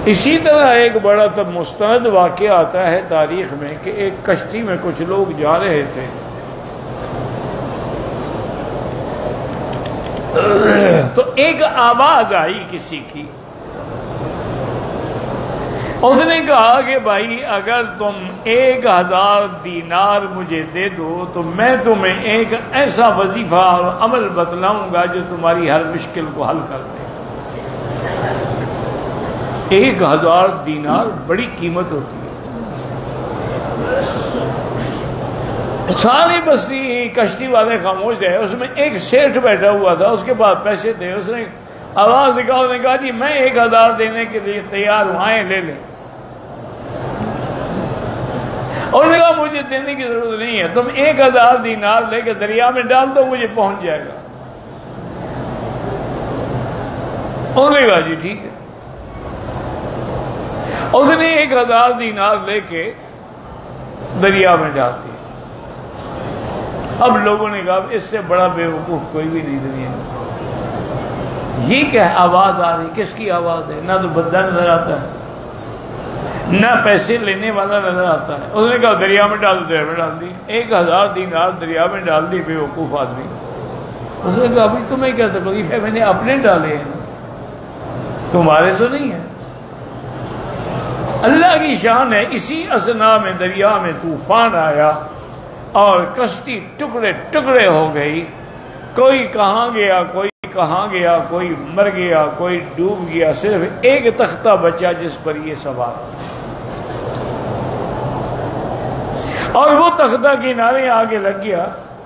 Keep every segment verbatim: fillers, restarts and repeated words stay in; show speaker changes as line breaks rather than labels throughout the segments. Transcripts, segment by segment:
اسی طرح ایک بڑا تب مستند واقعہ آتا ہے تاریخ میں کہ ایک کشتی میں کچھ لوگ جا رہے تھے، تو ایک آواز آئی کسی کی، اس نے کہا کہ بھائی اگر تم ایک ہزار دینار مجھے دے دو تو میں تمہیں ایک ایسا وظیفہ اور عمل بتلاؤں گا جو تمہاری ہر مشکل کو حل کر دے۔ ایک ہزار دینار بڑی قیمت ہوتی ہے۔ ساری بستی کشتی والے خاموش گئے، اس میں ایک سیٹھ بیٹھا ہوا تھا، اس کے پاس پیسے تھے، اس نے آواز نکالا، اس نے کہا جی میں ایک ہزار دینے کے لیے تیار ہوں، آئیں لے لیں۔ اور نے کہا مجھے دینے کی ضرورت نہیں ہے، تم ایک ہزار دینار لے کے دریا میں ڈال دو، مجھے پہنچ جائے گا۔ اور نے کہا جی ٹھیک ہے۔ اس نے ایک ہزار دینار لے کے دریا میں ڈال دیا۔ اب لوگوں نے کہا اس سے بڑا بے وقوف کوئی بھی نہیں دنیا میں۔ یہ کیا آواز آ رہی، کس کی آواز ہے؟ نہ تو بندہ نظر آتا ہے، نہ پیسے لینے والا نظر آتا ہے۔ اس نے کہا دریا میں ڈال دریا میں ڈال دی، ایک ہزار دینار دریا میں ڈال دی، بے وقوف آدمی۔ اس نے کہا ابھی تمہیں کیا تکلیف ہے، میں نے اپنے ڈالے ہیں، تمہارے تو نہیں ہیں۔ اللہ کی شان ہے، اسی اثنا میں دریا میں طوفان آیا اور کشتی ٹکڑے ٹکڑے ہو گئی، کوئی کہاں گیا، کوئی کہاں گیا، کوئی مر گیا، کوئی ڈوب گیا، صرف ایک تختہ بچا جس پر یہ سوار تھا۔ اور وہ تختہ کنارے آگے لگ گیا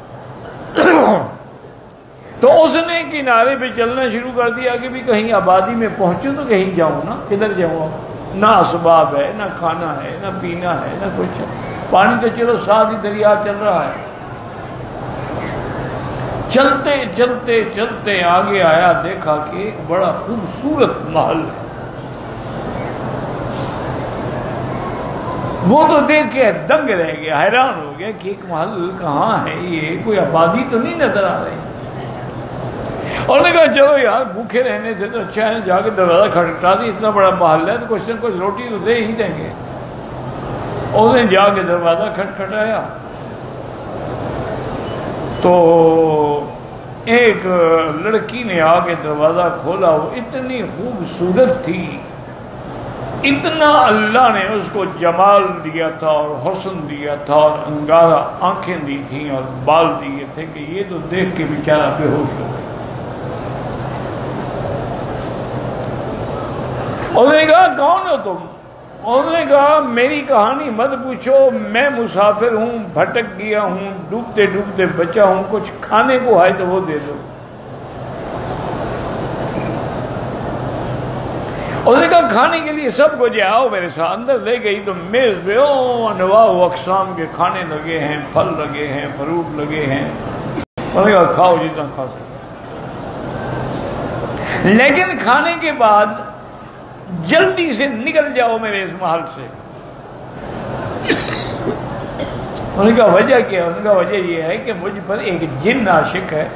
تو اس نے کنارے پہ چلنا شروع کر دیا کہ بھی کہیں آبادی میں پہنچوں تو کہیں جاؤں نا، کدھر جاؤں؟ نہ اسباب ہے، نہ کھانا ہے، نہ پینا ہے، نہ کچھ ہے، پانی تو چلو ساتھ ہی دریا چل رہا ہے۔ چلتے چلتے چلتے آگے آیا، دیکھا کہ ایک بڑا خوبصورت محل ہے۔ وہ تو دیکھ کے دنگ رہ گیا، حیران ہو گیا کہ ایک محل کہاں ہے، یہ کوئی آبادی تو نہیں نظر آ رہی۔ اور نے کہا چلو یار بھوکے رہنے سے تو اچھا ہے، جا کے دروازہ کھٹکھٹا دی، اتنا بڑا محل ہے تو کچھ نہ کچھ روٹی تو دے ہی دیں گے۔ اس نے جا کے دروازہ کھٹکھٹایا تو ایک لڑکی نے آ کے دروازہ کھولا، وہ اتنی خوبصورت تھی، اتنا اللہ نے اس کو جمال دیا تھا اور حسن دیا تھا اور انگارہ آنکھیں دی تھیں اور بال دیے تھے کہ یہ تو دیکھ کے بیچارہ بے ہوش ہو گیا۔ انہوں نے کہا کون ہو تم؟ انہوں نے کہا میری کہانی مت پوچھو، میں مسافر ہوں، بھٹک گیا ہوں، ڈوبتے ڈوبتے بچا ہوں، کچھ کھانے کو ہے تو وہ دے دو۔ انہوں نے کہا کھانے کے لیے سب کو جاؤ آؤ میرے ساتھ۔ اندر لے گئی تو میز پہ او انواع و اقسام کے کھانے لگے ہیں، پھل لگے ہیں، فروٹ لگے ہیں۔ انہوں نے کہا کھاؤ جتنا کھا سکتے، لیکن کھانے کے بعد جلدی سے نکل جاؤ میرے اس محل سے۔ انہوں نے کہا وجہ کیا؟ انہوں نے کہا وجہ یہ ہے کہ مجھ پر ایک جن عاشق ہے،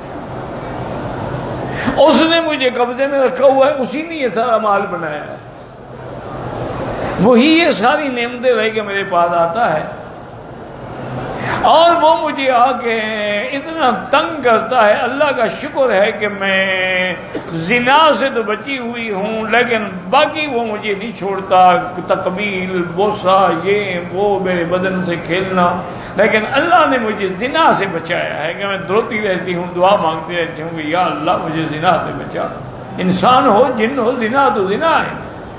اس نے مجھے قبضے میں رکھا ہوا ہے، اسی نے یہ سارا محل بنایا ہے، وہی یہ ساری نعمتیں لے کے میرے پاس آتا ہے، اور وہ مجھے آ کے اتنا تنگ کرتا ہے۔ اللہ کا شکر ہے کہ میں زنا سے تو بچی ہوئی ہوں، لیکن باقی وہ مجھے نہیں چھوڑتا، تقبیل، بوسہ، یہ وہ، میرے بدن سے کھیلنا، لیکن اللہ نے مجھے زنا سے بچایا ہے کہ میں دروتی رہتی ہوں، دعا مانگتی رہتی ہوں کہ یا اللہ مجھے زنا سے بچا۔ انسان ہو جن ہو، زنا تو زنا ہے۔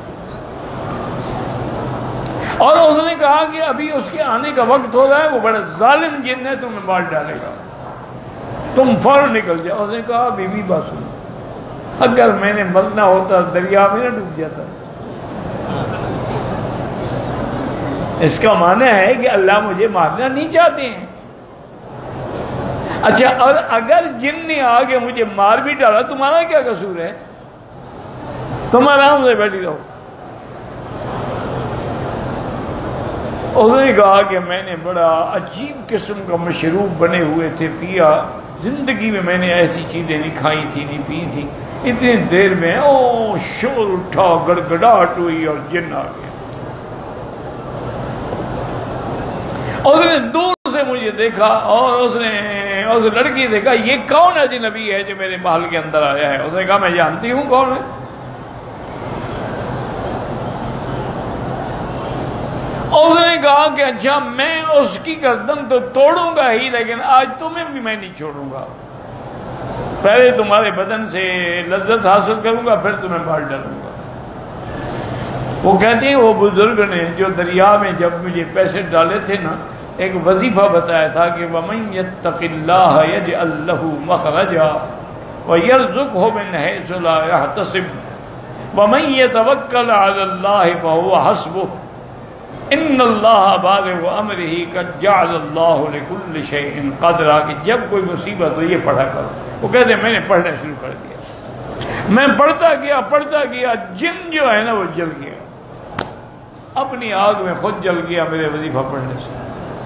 اور اس نے کہا کہ ابھی اس کے آنے کا وقت ہو رہا ہے، وہ بڑا ظالم جن ہے، تمہیں مار ڈالے گا، تم فوراً نکل جاؤ۔ اس نے کہا بی بی بات سنو، اگر میں نے مرنا ہوتا دریا میں نہ ڈوب جاتا۔ اس کا معنی ہے کہ اللہ مجھے مارنا نہیں چاہتے ہیں۔ اچھا، اور اگر جن نے آگے مجھے مار بھی ڈالا، تمہارا کیا قصور ہے؟ تم آرام سے بیٹھی رہو۔ اس نے کہا کہ میں نے بڑا عجیب قسم کا مشروب بنے ہوئے تھے، پیا، زندگی میں میں نے ایسی چیزیں نہیں کھائی تھی، نہیں پی تھی، اتنی دیر میں او شور اٹھا، گڑگڑاہٹ ہوئی اور جن آ گیا. اور اس نے دور سے مجھے دیکھا اور اس نے اس لڑکی سے کہا یہ کون اجنبی ہے جو میرے محل کے اندر آیا ہے؟ اس نے کہا میں جانتی ہوں کون ہے. اور اس نے کہا کہ اچھا میں اس کی گردن تو توڑوں گا ہی لیکن آج تمہیں بھی میں نہیں چھوڑوں گا. پہلے تمہارے بدن سے لذت حاصل کروں گا پھر تمہیں مار ڈالوں گا. وہ کہتے ہیں وہ بزرگ نے جو دریا میں جب مجھے پیسے ڈالے تھے نا، ایک وظیفہ بتایا تھا کہ وَمَن يَتَّقِ اللَّهَ يَجْعَل لَّهُ مَخْرَجًا وَيَرْزُقْهُ مِنْ حَيْثُ لَا يَحْتَسِبُ وَمَن يَتَوَكَّلْ عَلَى اللَّهِ فَهُوَ حَسْبُهُ إِنَّ اللَّهَ بَالِغُ أَمْرِهِ قَدْ جَعَلَ اللَّهُ لِكُلِّ شَيْءٍ قَدْرًا. کہ جب کوئی مصیبت ہو یہ پڑھا کرو. وہ کہتے ہیں میں نے پڑھنا شروع کر دیا، میں پڑھتا گیا پڑھتا گیا، جن جو ہے نا وہ جل گیا، اپنی آگ میں خود جل گیا میرے وظیفہ پڑھنے سے.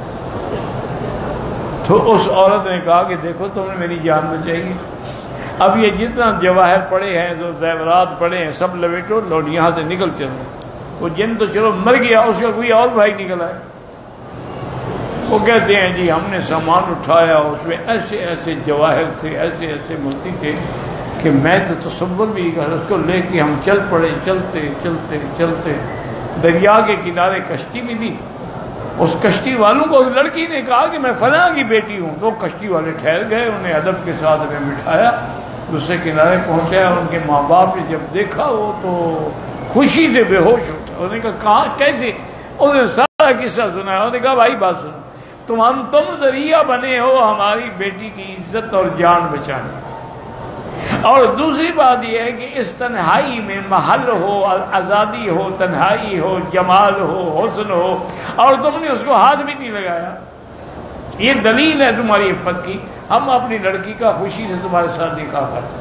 تو اس عورت نے کہا کہ دیکھو تم نے میری جان بچائی. اب یہ جتنا جواہر پڑے ہیں، جو زیورات پڑے ہیں، سب لپیٹو، لو یہاں سے نکل چلو. وہ جن تو چلو مر گیا، اس کا کوئی اور بھائی نکل آئے. وہ کہتے ہیں جی ہم نے سامان اٹھایا، اس میں ایسے ایسے جواہر تھے، ایسے ایسے موتی تھے کہ میں تو تصور بھی کر. اس کو لے کے ہم چل پڑے، چلتے چلتے چلتے دریا کے کنارے کشتی بھی تھی. اس کشتی والوں کو اس لڑکی نے کہا کہ میں فلاں کی بیٹی ہوں. تو کشتی والے ٹھہر گئے، انہیں ادب کے ساتھ میں بٹھایا، دوسرے کنارے پہنچایا. ان کے ماں باپ نے جب دیکھا وہ تو خوشی سے بے ہوش ہو گیا. انہوں نے کہا کہاں کیسے؟ انہوں نے سارا قصہ سنایا. انہوں نے کہا بھائی بات سنو، تم تم ذریعہ بنے ہو ہماری بیٹی کی عزت اور جان بچانے. اور دوسری بات یہ ہے کہ اس تنہائی میں محل ہو، آزادی ہو، تنہائی ہو، جمال ہو، حسن ہو، اور تم نے اس کو ہاتھ بھی نہیں لگایا. یہ دلیل ہے تمہاری عفت کی. ہم اپنی لڑکی کا خوشی سے تمہارے ساتھ نکاح کرتے ہیں.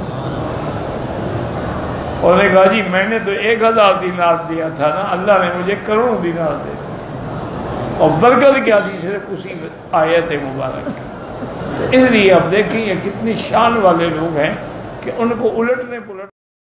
اور نے کہا جی میں نے تو ایک ہزار دینار دیا تھا نا، اللہ نے مجھے کروڑوں دینار دے دیا. اور برکت کیا تھی صرف اسی آیت مبارک. اس لیے اب دیکھیں یہ کتنی شان والے لوگ ہیں کہ ان کو الٹنے پلٹ